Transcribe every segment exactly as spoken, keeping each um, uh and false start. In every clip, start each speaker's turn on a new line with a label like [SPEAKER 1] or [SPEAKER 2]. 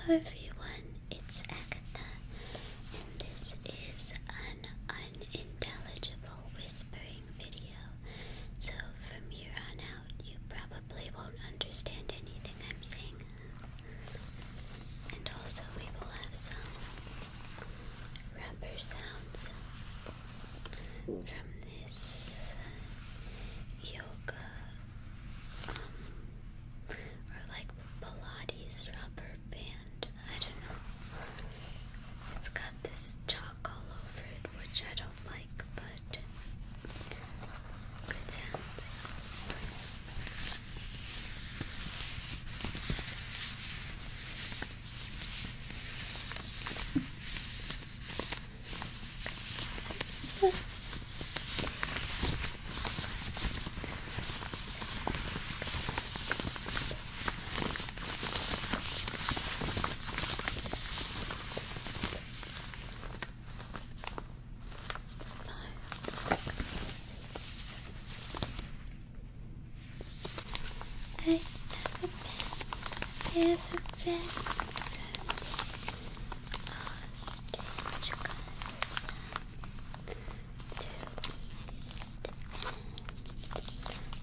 [SPEAKER 1] everyone, it's Agatha, and this is an unintelligible whispering video. So from here on out, you probably won't understand anything I'm saying. And also we will have some rubber sounds from this yoga um, or like Pilates rubber band. I don't know. It's got this chalk all over it, which I don't like, but good sounds. I have a bed. I have a bed from the ostrich got the sun to east and went the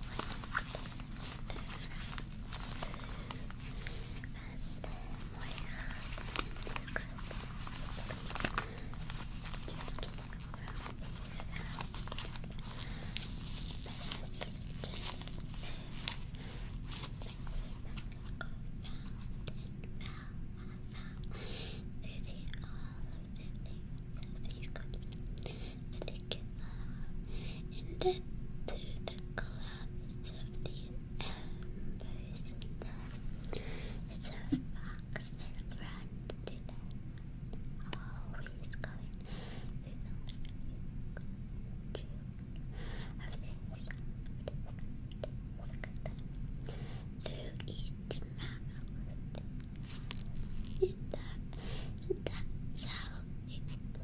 [SPEAKER 1] then through the clouds of the embers, and then it's a fox that runs to them, always going through the of this through each mouth. And that, and that's how it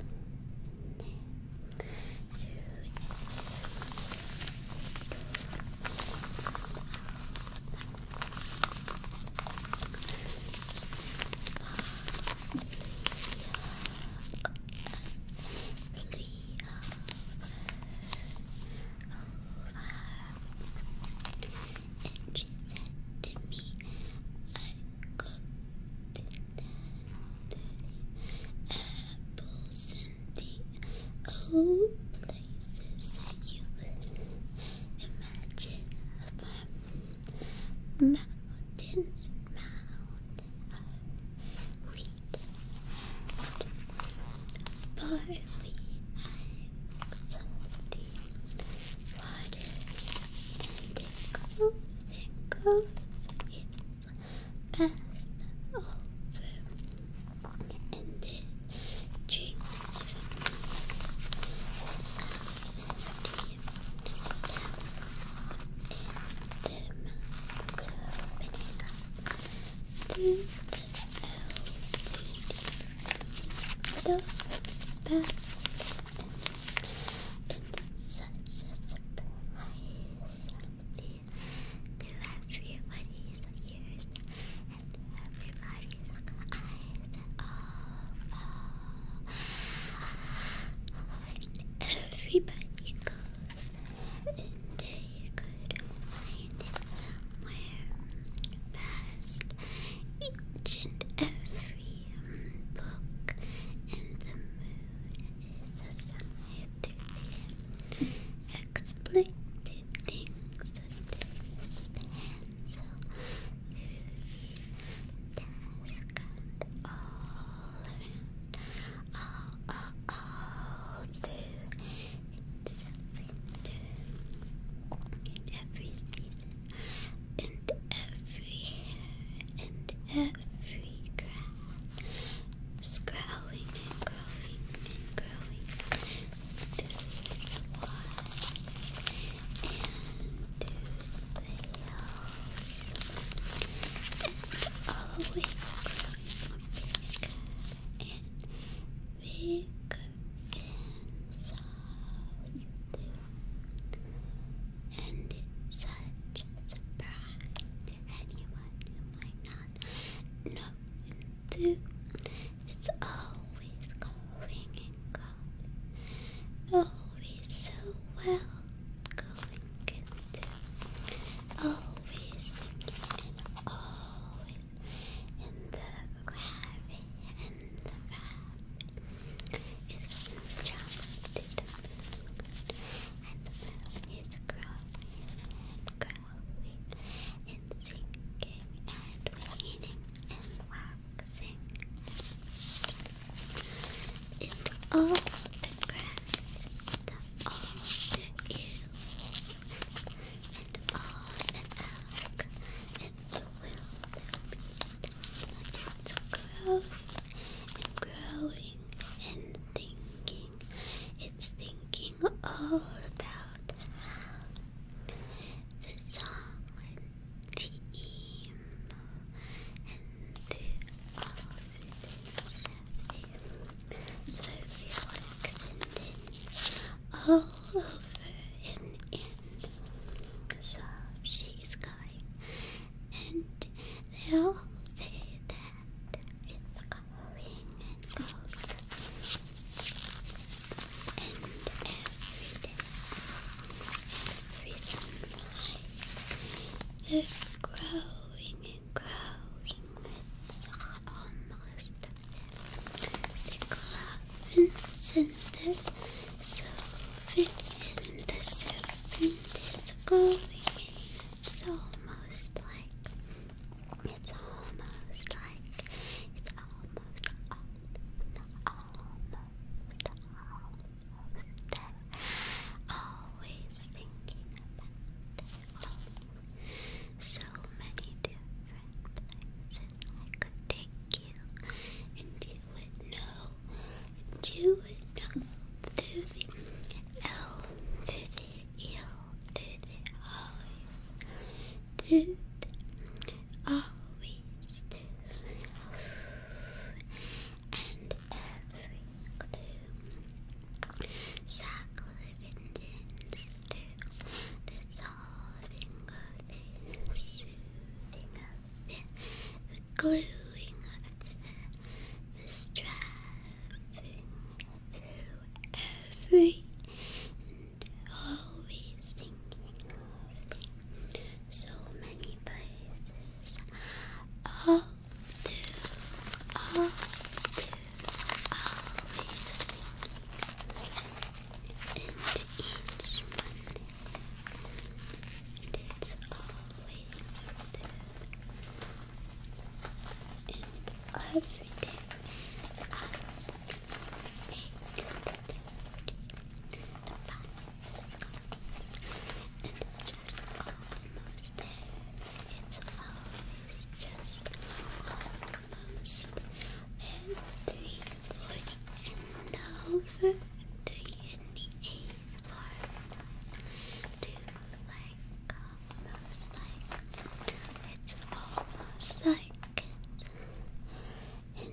[SPEAKER 1] Oh, places that you could imagine from mountains, mountains of wheat and barley, eyes of the water, and it goes and goes, it's past over, and it drinks from through the L to the past. It's such a surprise to everybody's ears and everybody's eyes. Oh, oh. Everybody goes there, and they could find it somewhere past each and every book, and the moon is the side through the exploited things that they spend so through the desk and all around, all, all, all through its winter in every season and every and every grass, just growing and growing and growing through the water and through the hills, and always growing bigger and bigger and soft too. And it's such a surprise to anyone who might not know into. It's always going and going, always so well going into, always thinking and always in the gravity and the vibe is traveling to the moon, and the moon is growing and growing and sinking and waning and waxing. And all the grass, and all the eel, and all the elk, and the wildebeest, it's growing and growing and thinking. It's thinking all about how the song and the emo and the confidence of it. So if you works and then all over and in soft she's going, and they all say that it's going and going, and every day, every sunrise, they're growing and growing. It's almost cyclops and the sylph and the serpent is going. It's almost like, it's almost like, it's almost, almost, almost, almost there. Always thinking about it. So many different places I could take you, and you would know, and you would know, to the L, to the eel, to the always, to the always, to and every clue. Saccharivindins to the solving of the soothing of it, the gluing of the, the striving through every and always thinking of the so many places. All do, all do, always thinking, and each Monday, and it's always do, and every day I make the dirty, the pies is gone, and just almost there. It's always just almost at three forty and over three in the eight part to like almost like it's almost like it.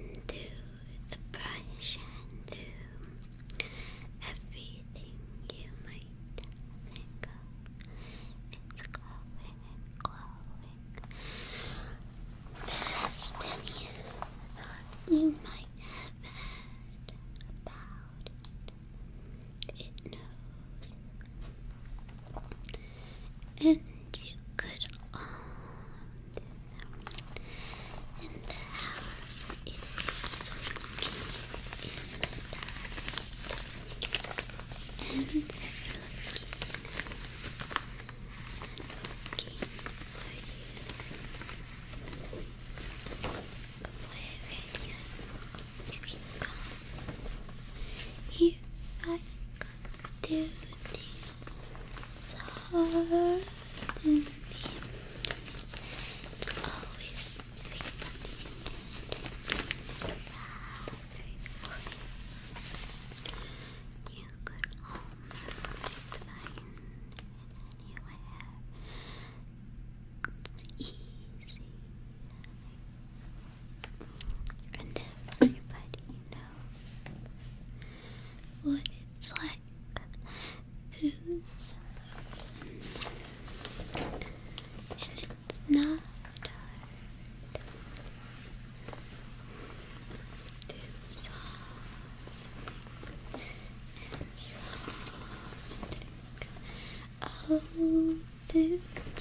[SPEAKER 1] all through the enclosure.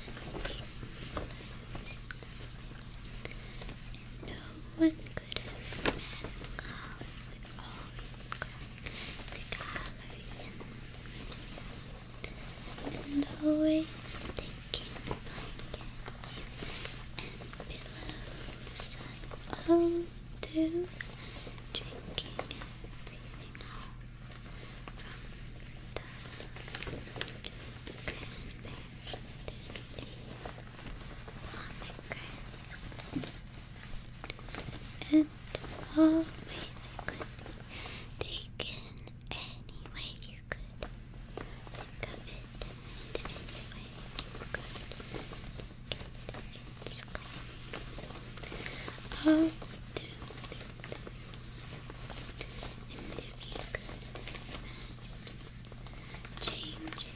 [SPEAKER 1] And no one could have met how it always cracked the gallery and the museum. And always taking blankets and pillows all through, drinking everything off from the cranberry to the pomegranate, and always it could be taken any way you could think of it, and any way you could get its color. All through the and if you could imagine changing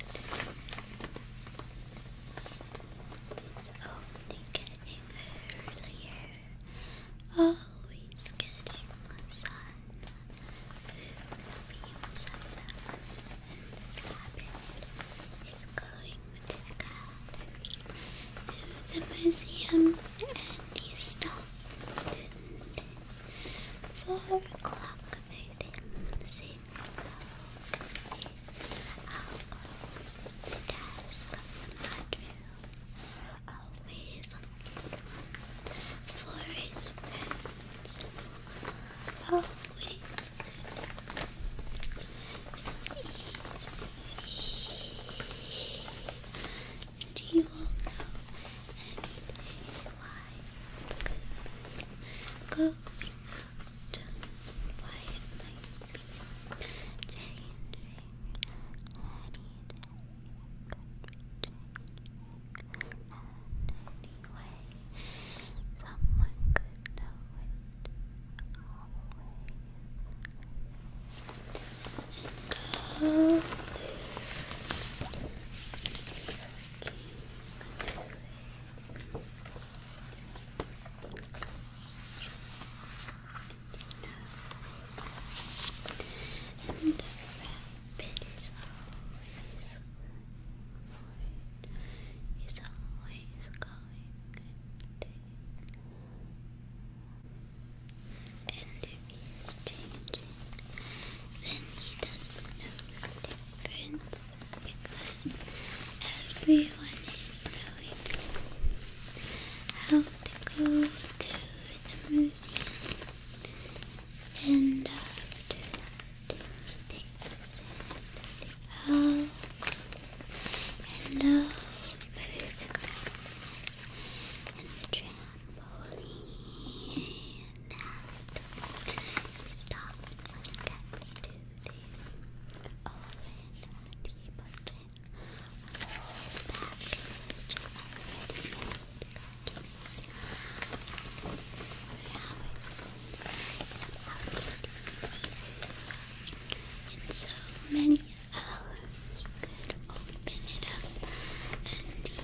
[SPEAKER 1] it's only getting earlier, always getting sun through the beams of them, and the rabbit is going to the gallery, to the museum, and you stopped, didn't it? Four o'clock, they didn't sing alcoves, the desk of the mudroom, always looking for his friends, always good. It's easy, and you won't know anything why it could be going out, why it might be changing. Oh, and the rabbit is always forward. He's always going and and if he's changing, then he doesn't know the difference, because everyone is knowing how to go to the museum, and after that he takes it all and over the grass and the trampoline, and out he stops when it gets to the oven, and he puts in a whole package of ready-made cookies. In so many hours, he could open it up, and he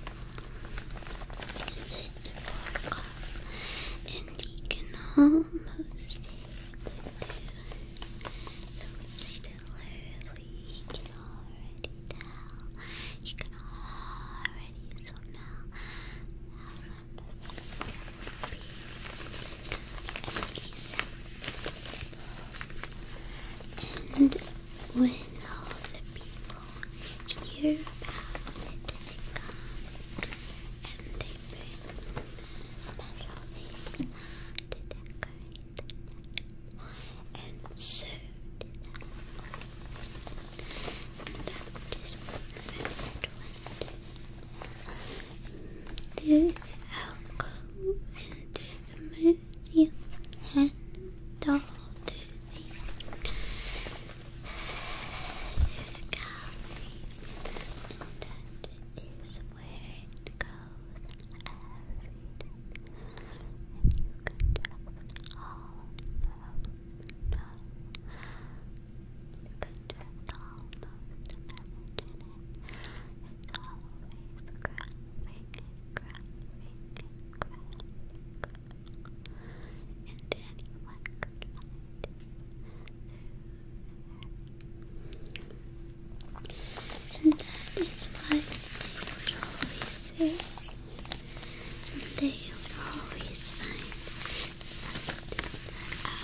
[SPEAKER 1] is it four o'clock, and he can almost taste it too. Though it's still early, he can already tell. He can already smell how wonderful it will be. And he said, and when all the people hear about it, they come and they bring special things to decorate the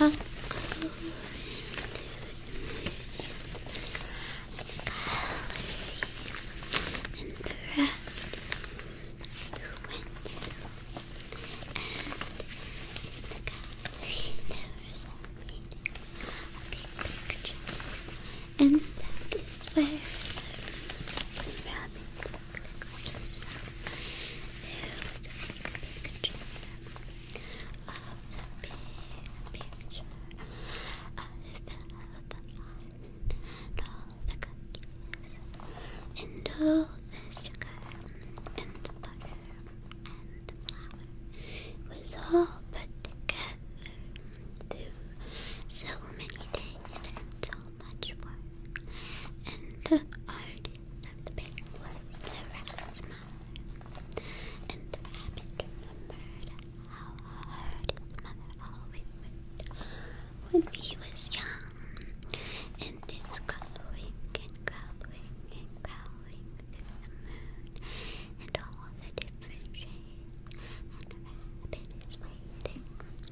[SPEAKER 1] I'll go into the museum and the gallery and the rabbit who went through. And in the gallery there was a reading, a big picture, and that is where the rabbit took the cookies from. There was a big picture of the big picture of the Philip Island and all the cookies and all the sugar and the butter and the flour was all put together through so many days and so much work. And the artist of the pig was the rabbit's mother. And the rabbit remembered how hard his mother always worked when he was young. And it's growing and growing and growing through the moon and all the different shades. And the rabbit is waiting and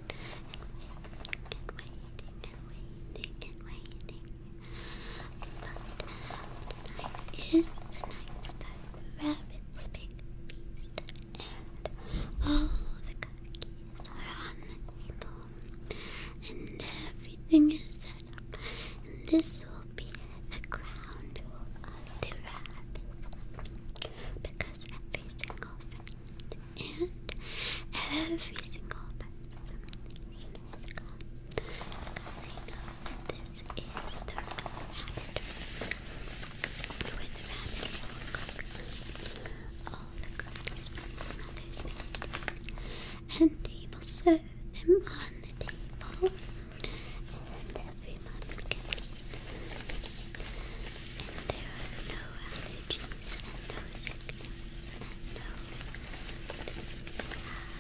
[SPEAKER 1] waiting and waiting and waiting and waiting. But tonight is the night for the rabbit's big feast, and all the cookies are on the table, and everything is set up, and this will be the crown jewel of the rabbit, because every single friend and every single person has come, because they know that this is the rabbit where the rabbit will cook all the cookies from his mother's baking, and he will serve them on the table, and everyone will get to eat them. And there are no allergies and no sickness and no disease and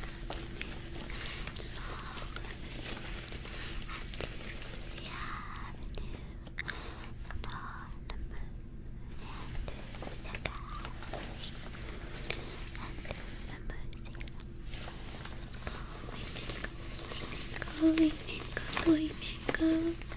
[SPEAKER 1] long living and through the avenue and on the moon and through the gallery and through the museum. Going and going and going and going and going.